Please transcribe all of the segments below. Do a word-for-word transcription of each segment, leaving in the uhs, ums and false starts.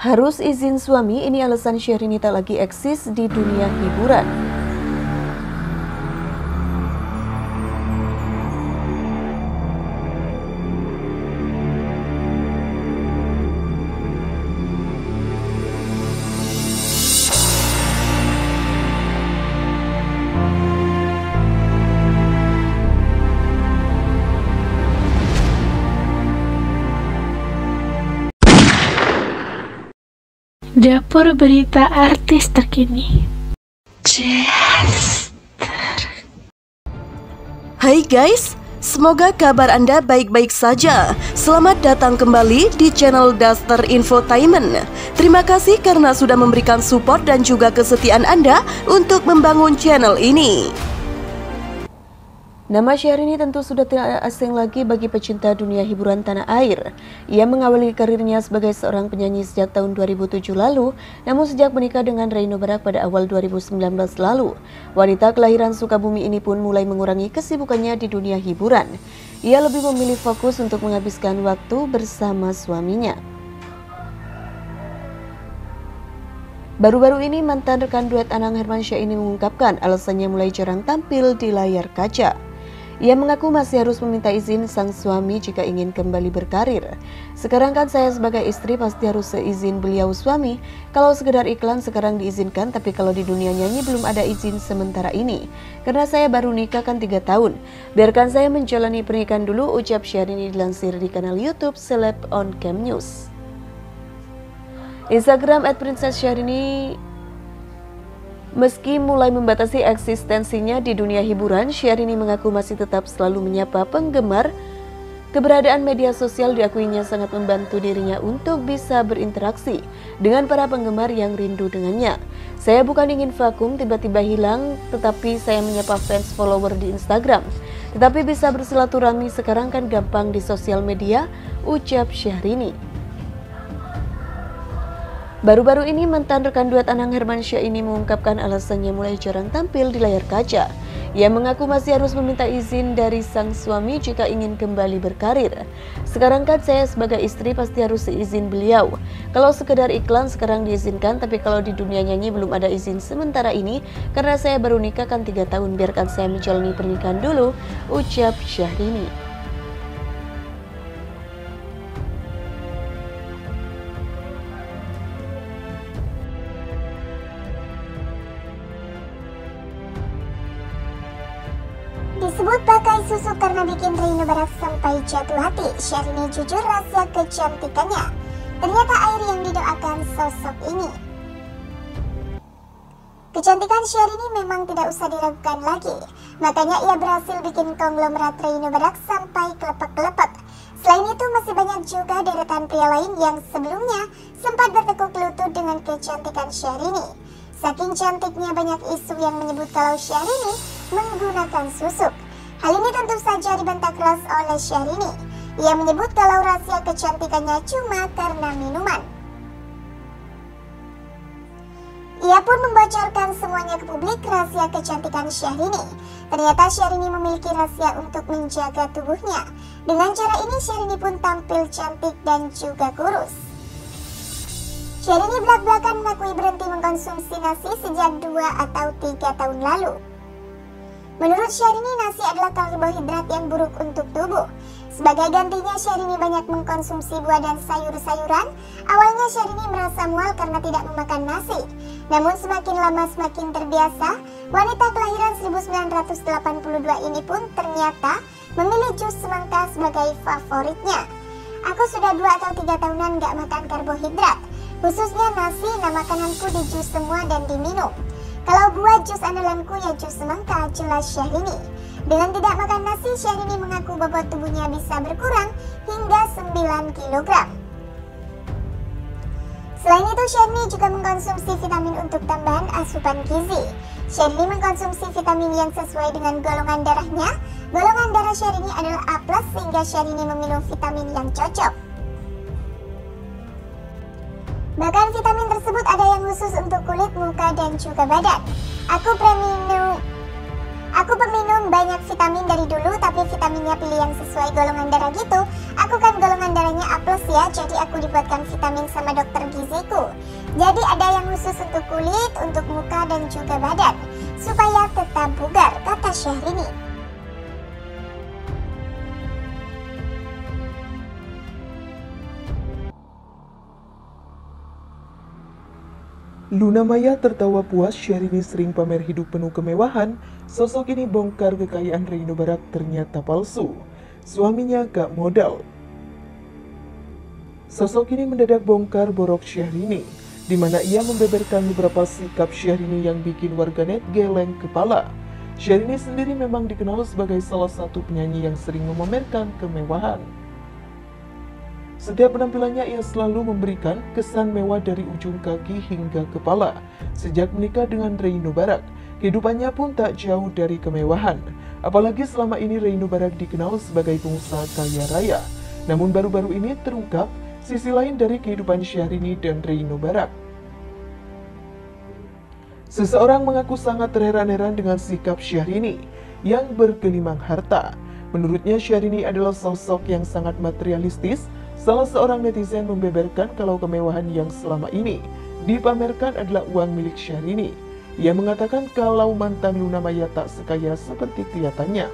Harus izin suami, ini alasan Syahrini tak lagi eksis di dunia hiburan. Dapur berita artis terkini. Hai guys, semoga kabar Anda baik-baik saja. Selamat datang kembali di channel Daster Infotainment. Terima kasih karena sudah memberikan support dan juga kesetiaan Anda untuk membangun channel ini. Nama Syahrini tentu sudah tidak asing lagi bagi pecinta dunia hiburan tanah air. Ia mengawali karirnya sebagai seorang penyanyi sejak tahun dua ribu tujuh lalu, namun sejak menikah dengan Reino Barak pada awal dua ribu sembilan belas lalu, wanita kelahiran Sukabumi ini pun mulai mengurangi kesibukannya di dunia hiburan. Ia lebih memilih fokus untuk menghabiskan waktu bersama suaminya. Baru-baru ini mantan rekan duet Anang Hermansyah ini mengungkapkan alasannya mulai jarang tampil di layar kaca. Ia mengaku masih harus meminta izin sang suami jika ingin kembali berkarir. Sekarang kan saya sebagai istri pasti harus seizin beliau suami. Kalau sekedar iklan sekarang diizinkan, tapi kalau di dunia nyanyi belum ada izin sementara ini. Karena saya baru nikah kan tiga tahun. Biarkan saya menjalani pernikahan dulu, ucap Syahrini dilansir di kanal YouTube Celeb on Cam News. Instagram at princess syahrini. Meski mulai membatasi eksistensinya di dunia hiburan, Syahrini mengaku masih tetap selalu menyapa penggemar. Keberadaan media sosial diakuinya sangat membantu dirinya untuk bisa berinteraksi dengan para penggemar yang rindu dengannya. Saya bukan ingin vakum tiba-tiba hilang, tetapi saya menyapa fans follower di Instagram. Tetapi bisa bersilaturahmi sekarang kan gampang di sosial media, ucap Syahrini. Baru-baru ini mantan rekan duet Anang Hermansyah ini mengungkapkan alasannya mulai jarang tampil di layar kaca. Ia mengaku masih harus meminta izin dari sang suami jika ingin kembali berkarir. Sekarang kan saya sebagai istri pasti harus seizin beliau. Kalau sekedar iklan sekarang diizinkan, tapi kalau di dunia nyanyi belum ada izin sementara ini. Karena saya baru nikah kan tiga tahun, biarkan saya menjalani pernikahan dulu, ucap Syahrini. Disebut pakai susu karena bikin Reino Barak sampai jatuh hati, Syahrini jujur rahasia kecantikannya. Ternyata air yang didoakan sosok ini. Kecantikan Syahrini memang tidak usah diragukan lagi. Makanya ia berhasil bikin konglomerat Reino Barak sampai kelepek-kelepek. Selain itu masih banyak juga deretan pria lain yang sebelumnya sempat bertekuk lutut dengan kecantikan Syahrini. Saking cantiknya banyak isu yang menyebut kalau Syahrini menggunakan susuk. Hal ini tentu saja dibantah keras oleh Syahrini. Ia menyebut kalau rahasia kecantikannya cuma karena minuman. Ia pun membocorkan semuanya ke publik rahasia kecantikan Syahrini. Ternyata Syahrini memiliki rahasia untuk menjaga tubuhnya. Dengan cara ini Syahrini pun tampil cantik dan juga kurus. Syahrini belak-belakan mengakui berhenti mengkonsumsi nasi sejak dua atau tiga tahun lalu. Menurut Syahrini, nasi adalah karbohidrat yang buruk untuk tubuh. Sebagai gantinya, Syahrini banyak mengkonsumsi buah dan sayur-sayuran. Awalnya Syahrini merasa mual karena tidak memakan nasi. Namun semakin lama semakin terbiasa, wanita kelahiran seribu sembilan ratus delapan puluh dua ini pun ternyata memilih jus semangka sebagai favoritnya. Aku sudah dua atau tiga tahunan gak makan karbohidrat. Khususnya nasi, nah makananku di jus semua dan diminum. Kalau buat jus andalanku ya jus semangka, jelas Syahrini. Dengan tidak makan nasi, Syahrini mengaku bobot tubuhnya bisa berkurang hingga sembilan kilogram. Selain itu, Syahrini juga mengkonsumsi vitamin untuk tambahan asupan gizi. Syahrini mengkonsumsi vitamin yang sesuai dengan golongan darahnya. Golongan darah Syahrini adalah A plus, sehingga Syahrini meminum vitamin yang cocok. Bahkan vitamin tersebut ada yang khusus untuk kulit, muka, dan juga badan. Aku peminum, aku peminum banyak vitamin dari dulu, tapi vitaminnya pilih yang sesuai golongan darah gitu. Aku kan golongan darah darahnya A plus ya, jadi aku dibuatkan vitamin sama dokter giziku. Jadi ada yang khusus untuk kulit, untuk muka dan juga badan, supaya tetap bugar, kata Syahrini. Luna Maya tertawa puas Syahrini sering pamer hidup penuh kemewahan. Sosok ini bongkar kekayaan Reino Barak ternyata palsu. Suaminya gak modal. Sosok ini mendadak bongkar borok Syahrini, di mana ia membeberkan beberapa sikap Syahrini yang bikin warganet geleng kepala. Syahrini sendiri memang dikenal sebagai salah satu penyanyi yang sering memamerkan kemewahan. Setiap penampilannya ia selalu memberikan kesan mewah dari ujung kaki hingga kepala. Sejak menikah dengan Reino Barak, kehidupannya pun tak jauh dari kemewahan. Apalagi selama ini Reino Barak dikenal sebagai pengusaha kaya raya. Namun baru-baru ini terungkap sisi lain dari kehidupan Syahrini dan Reino Barak. Seseorang mengaku sangat terheran-heran dengan sikap Syahrini yang bergelimang harta. Menurutnya Syahrini adalah sosok yang sangat materialistis. Salah seorang netizen membeberkan kalau kemewahan yang selama ini dipamerkan adalah uang milik Syahrini. Ia mengatakan kalau mantan Luna Maya tak sekaya seperti kelihatannya.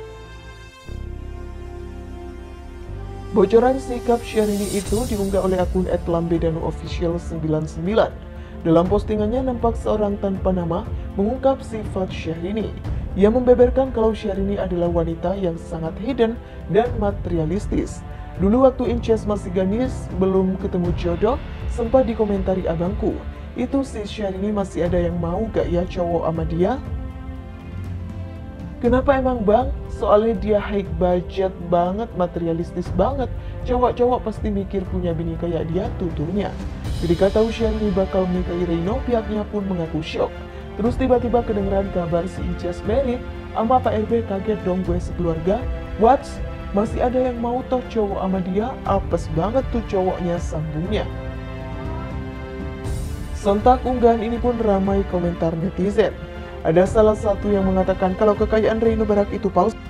Bocoran sikap Syahrini itu diunggah oleh akun et lambedano official sembilan puluh sembilan. Dalam postingannya nampak seorang tanpa nama mengungkap sifat Syahrini. Ia membeberkan kalau Syahrini adalah wanita yang sangat hidden dan materialistis. Dulu waktu Inces masih gadis, belum ketemu jodoh, sempat dikomentari abangku, itu si Syahrini masih ada yang mau gak ya cowok sama dia? Kenapa emang bang? Soalnya dia high budget banget, materialistis banget. Cowok-cowok pasti mikir punya bini kayak dia tuturnya. Ketika tahu Syahrini bakal menikahi Reino, pihaknya pun mengaku shock. Terus tiba-tiba kedengeran kabar si Inces married, sama Pak R B kaget dong gue sekeluarga. What? Masih ada yang mau toh cowok sama dia? Apes banget tuh cowoknya, sambungnya. Sontak unggahan ini pun ramai komentar netizen. Ada salah satu yang mengatakan kalau kekayaan Reino Barak itu palsu.